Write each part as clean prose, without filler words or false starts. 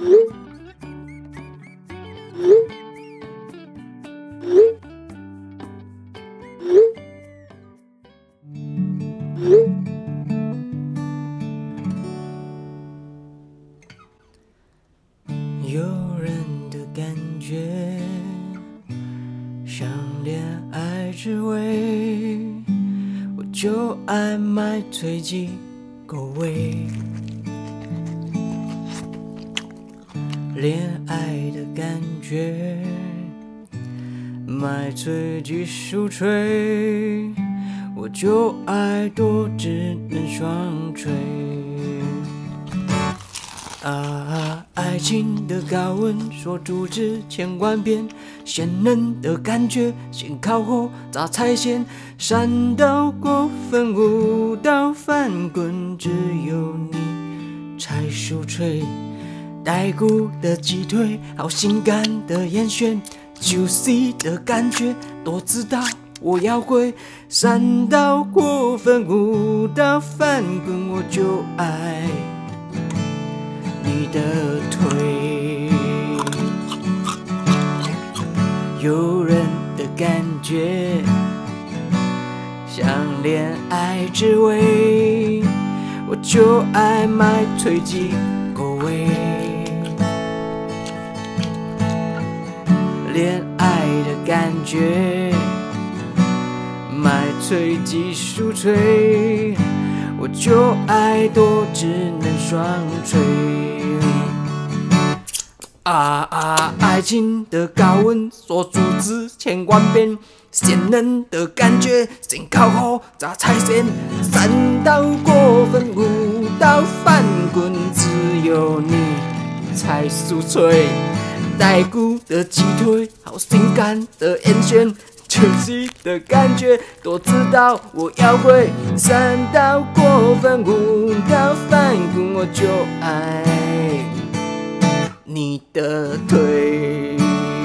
诱人的感觉，像恋爱滋味，我就爱买脆鸡口味。恋爱的感觉，买脆鸡酥脆，我就爱多只能双吹。爱情的高温说主旨千万遍，鲜嫩的感觉先烤后炸菜馅，3道过分5道翻滚，只有你才酥脆。带骨的鸡腿，好性感的烟旋 ，juicy 的感觉多知道我要会。3道过分5道翻滚，我就爱你的腿，诱人的感觉，像恋爱滋味，我就爱买脆鸡口味。恋爱的感觉，买脆鸡酥脆，我就爱多只能双吹。爱情的高温说主旨千万遍，鲜嫩的感觉先烤后炸菜馅，3道过分5道翻滚，只有你才酥脆。带骨的鸡腿，好性感的烟旋，juicy的感觉多知道我要会。3道过分5道翻滚，我就爱你的腿。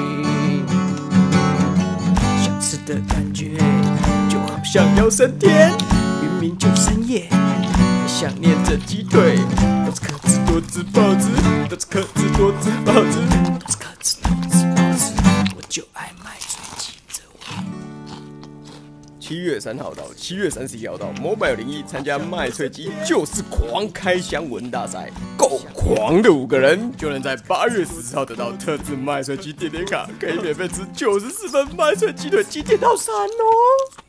想吃的感觉就好像要升天，明明就深夜，还想念着鸡腿。都是克制多汁包子，都是克制多汁包子，都是克制多汁包子，我就爱买脆鸡这味。 7月3号到7月31号到Mobile 01参加麦脆鸡就是狂开箱文大赛，够狂的5个人就能在8月14号得到特制麦脆鸡点点卡，可以免费吃94份麦脆鸡腿鸡点到3哦。